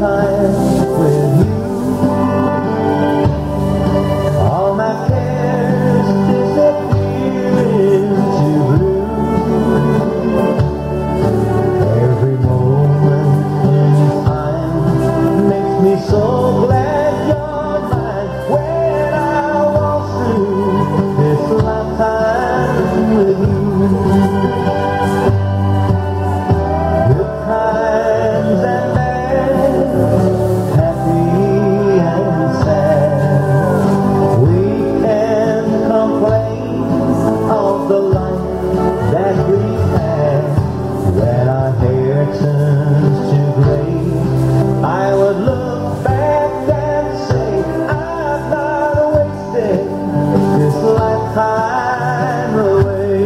lifetime with you. All my cares disappear into blue. Every moment in time makes me so glad you're mine. When I walk through this lifetime with you. Good times and bad, happy and sad, we can't complain of the life that we had. When our hair turns to gray, I would look back and say I've not wasted this lifetime away.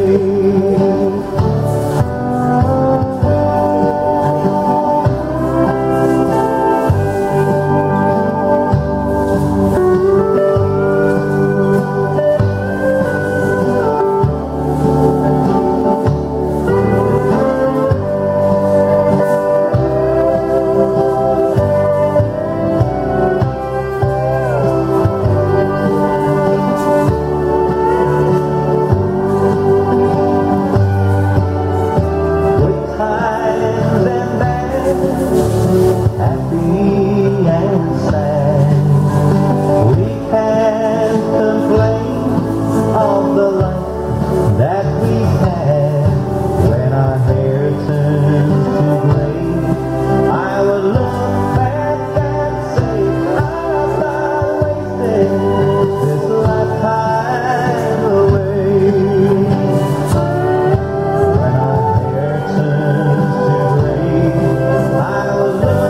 Happy and sad, we can't complain of the life that we had. When our hair turns to gray, I would look back and say I've not wasted this lifetime away. When our hair turns to gray, I would look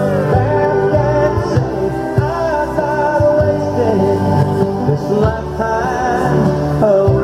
this lifetime away.